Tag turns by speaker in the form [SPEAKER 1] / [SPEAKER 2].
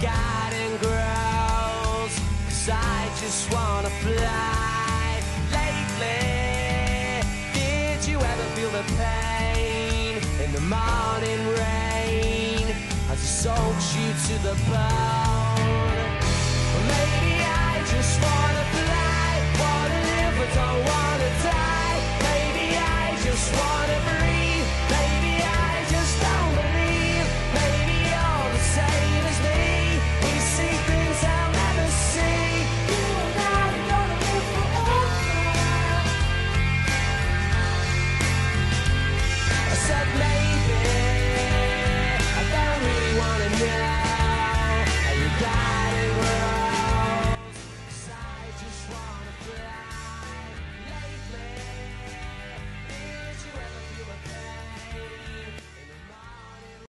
[SPEAKER 1] garden grows, 'cause I just wanna fly. Lately, did you ever feel the pain in the morning rain as it soaks you to the bone? Well, maybe I just wanna